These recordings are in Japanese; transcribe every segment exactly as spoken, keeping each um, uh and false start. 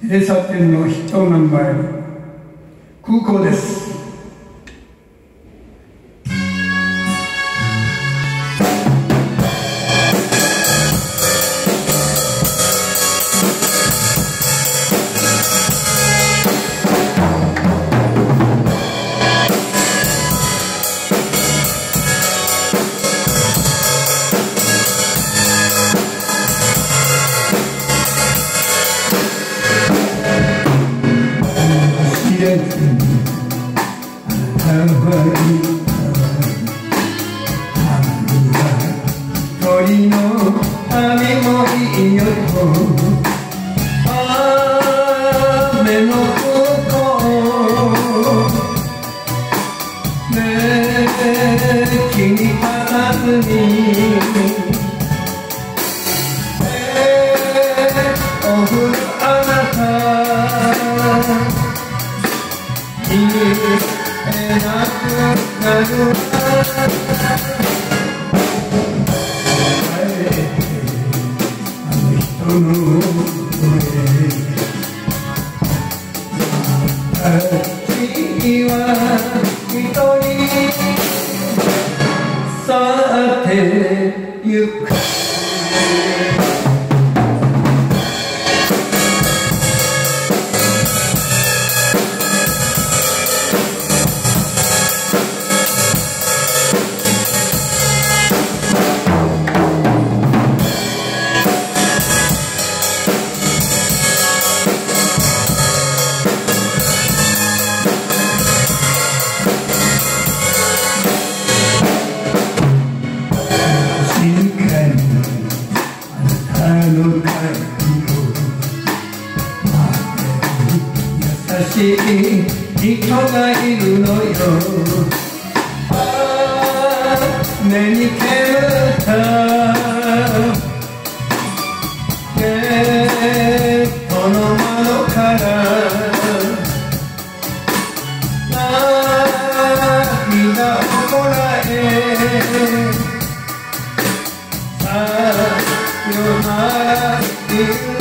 閉鎖店の長男前空港です。鳥の旅もいいよと雨の向こうねえ君にたずにおふるあなたいえなくなるあの声私は一人去ってゆく優しい人がいるのよ。ああ目に煙ったゲットの窓から涙をこらえさよなら言う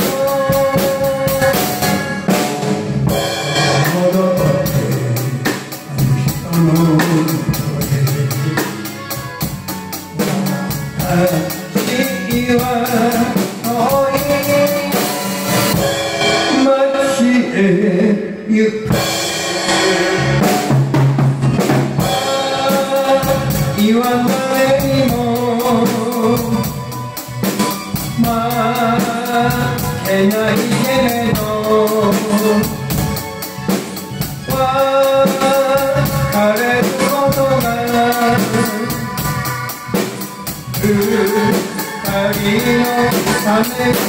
私は遠い街へ行く言わないも負けないけれど別れることが二人のためよ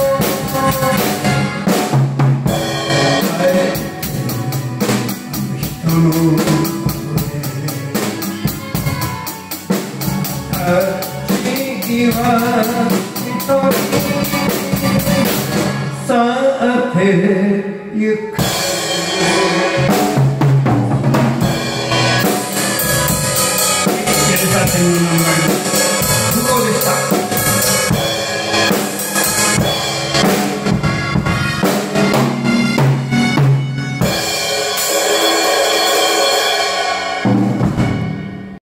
人の私は一人去ってゆく閉鎖店の名前